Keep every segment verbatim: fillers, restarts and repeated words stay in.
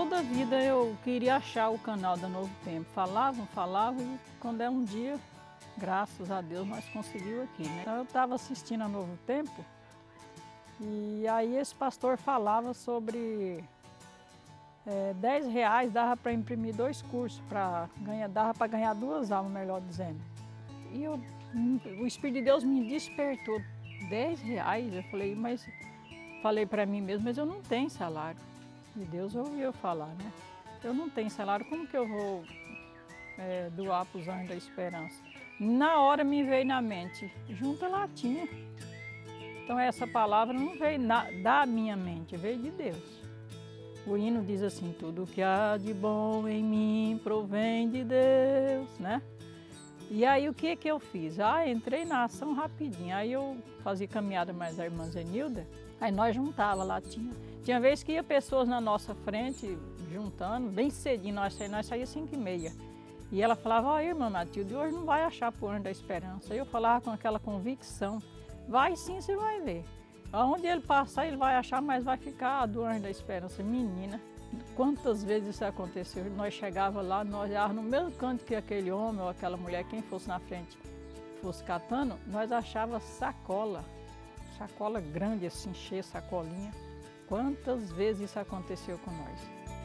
toda a vida eu queria achar o canal da Novo Tempo. Falavam, falavam e quando é um dia, graças a Deus, nós conseguimos aqui, né? Então eu estava assistindo a Novo Tempo e aí esse pastor falava sobre é, dez reais dava para imprimir dois cursos, pra ganhar, dava para ganhar duas almas, melhor dizendo. E eu, o Espírito de Deus me despertou. dez reais? Eu falei, mas falei para mim mesmo, mas eu não tenho salário. E Deus ouviu eu falar, né? Eu não tenho salário, como que eu vou é, doar para os Anjos da Esperança? Na hora me veio na mente, junta latinha. Então essa palavra não veio na, da minha mente, veio de Deus. O hino diz assim, tudo que há de bom em mim provém de Deus, né? E aí o que que eu fiz? Ah, entrei na ação rapidinho. Aí eu fazia caminhada mais a irmã Zenilda, aí nós juntava latinha. Tinha vez que ia pessoas na nossa frente, juntando, bem cedinho, nós saímos, nós saímos cinco e meia. E ela falava, ó, irmã Matilde, hoje não vai achar pro Anjo da Esperança. Aí eu falava com aquela convicção, vai sim, você vai ver. Aonde ele passar, ele vai achar, mas vai ficar do Anjo da Esperança. Menina, quantas vezes isso aconteceu? Nós chegávamos lá, nós olhávamos no mesmo canto que aquele homem ou aquela mulher, quem fosse na frente, fosse catando, nós achávamos sacola, sacola grande assim, cheia, sacolinha. Quantas vezes isso aconteceu com nós?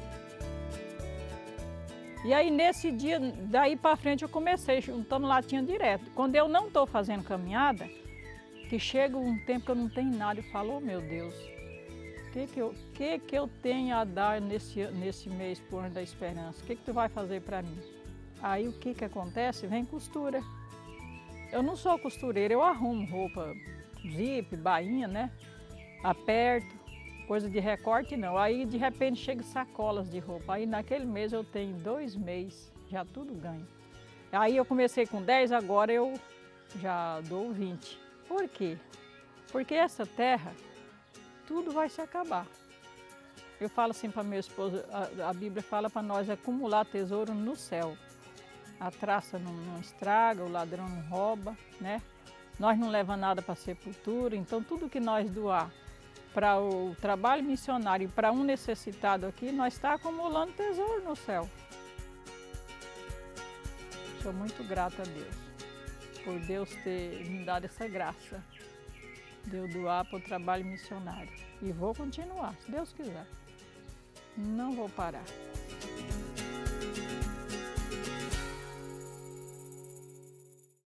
E aí nesse dia, daí para frente eu comecei juntando latinha direto. Quando eu não estou fazendo caminhada, que chega um tempo que eu não tenho nada, eu falo, oh, meu Deus, o que que eu, que que eu tenho a dar nesse, nesse mês por Anjo da Esperança? O que que tu vai fazer para mim? Aí o que que acontece? Vem costura. Eu não sou costureira, eu arrumo roupa, zip, bainha, né? Aperto. Coisa de recorte não, aí de repente chega sacolas de roupa, aí naquele mês eu tenho dois meses, já tudo ganho. Aí eu comecei com dez, agora eu já dou vinte. Por quê? Porque essa terra, tudo vai se acabar. Eu falo assim para minha esposa, a, a Bíblia fala para nós acumular tesouro no céu. A traça não, não estraga, o ladrão não rouba, né? Nós não levamos nada para a sepultura, então tudo que nós doar para o trabalho missionário e para um necessitado aqui, nós estamos acumulando tesouro no céu. Sou muito grata a Deus, por Deus ter me dado essa graça de eu doar para o trabalho missionário. E vou continuar, se Deus quiser. Não vou parar.